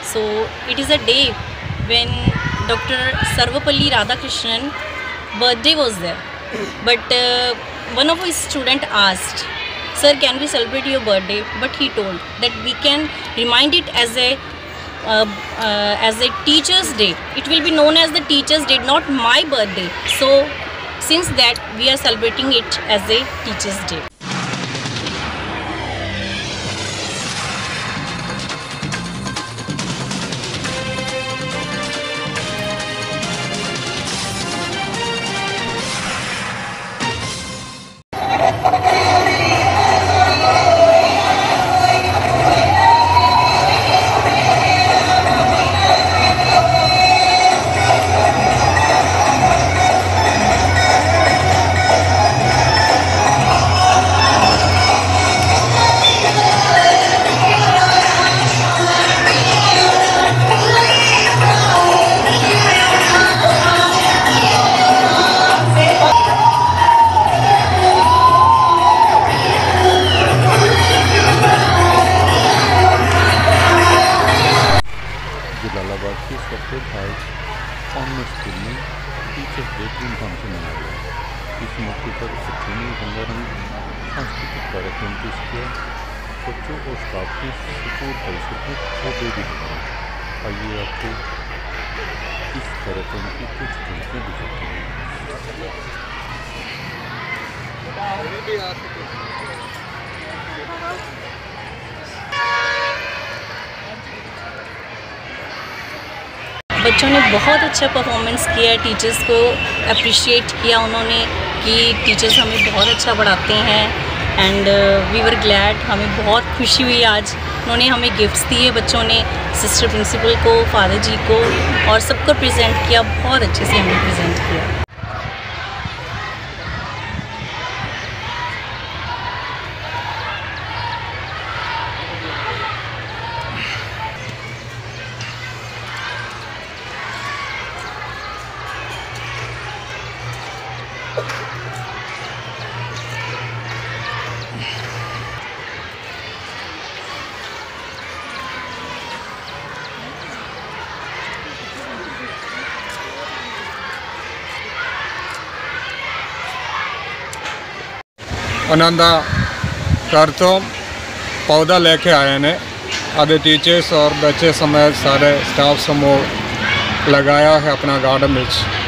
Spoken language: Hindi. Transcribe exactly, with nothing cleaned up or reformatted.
So it is a day when Doctor Sarvapalli Radhakrishnan birthday was there. But uh, one of his student asked, "Sir, can we celebrate your birthday?" But he told that we can remind it as a uh, uh, as a Teachers' Day. It will be known as the Teachers' Day, not my birthday. So since that, we are celebrating it as a Teachers' Day. Jalalabad के सेक्टर फाइव कॉन्वेंट स्कूल में टीचर्स डे धूमधाम से मनाया गया। इस मौके पर बच्चों ने रंगारंग सांस्कृतिक कार्यक्रम पेश किया। बच्चों और स्टाफ ने स्कूल परिसर में पौधे भी लगाए। आइए आपको इस कार्यक्रम की कुछ झलकियां दिखाते हैं। बच्चों ने बहुत अच्छा परफॉर्मेंस किया, टीचर्स को अप्रिशिएट किया उन्होंने कि टीचर्स हमें बहुत अच्छा पढ़ाते हैं। एंड वी वर ग्लैड, हमें बहुत खुशी हुई आज। उन्होंने हमें गिफ्ट्स दिए, बच्चों ने सिस्टर प्रिंसिपल को, फादर जी को और सबको प्रेजेंट किया। बहुत अच्छे से हमें प्रेजेंट किया। आनंदा कर तो पौधा लेके आए ने आधे टीचर्स और बच्चे समेत सारे स्टाफ समूह लगाया है अपना गार्डन में।